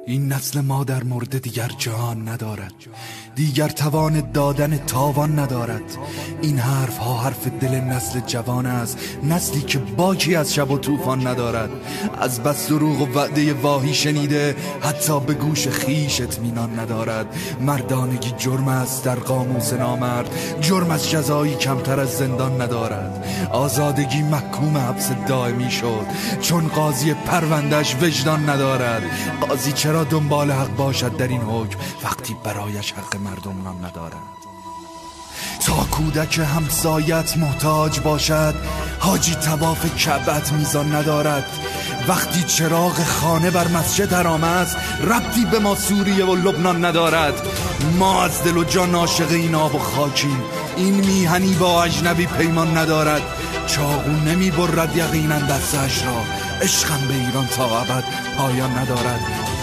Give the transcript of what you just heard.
این نسل ما در مورد دیگر جهان ندارد، دیگر توان دادن تاوان ندارد. این حرف ها حرف دل نسل جوان است، نسلی که باکی از شب و طوفان ندارد. از بس دروغ و وعده واهی شنیده، حتی به گوش خیش اطمینان ندارد. مردانگی جرم است در قاموس نامرد، جرم از جزایی کمتر از زندان ندارد. آزادگی محکوم حبس دائمی شد، چون قاضی پروندهش وجدان ندارد. قاضی چرا دنبال حق باشد در این حکم، وقتی برایش حق مردم نام ندارد؟ تا کودک همسایت محتاج باشد، حاجی طواف کعبت میزان ندارد. وقتی چراغ خانه بر مسجد حرام است، ربطی به ما سوریه و لبنان ندارد. ما از دل و جان عاشق این آب و خاکیم، این میهنی با اجنبی پیمان ندارد. چاقو نمی برد یقینا دستش را، عشقم به ایران تا ابد پایان ندارد.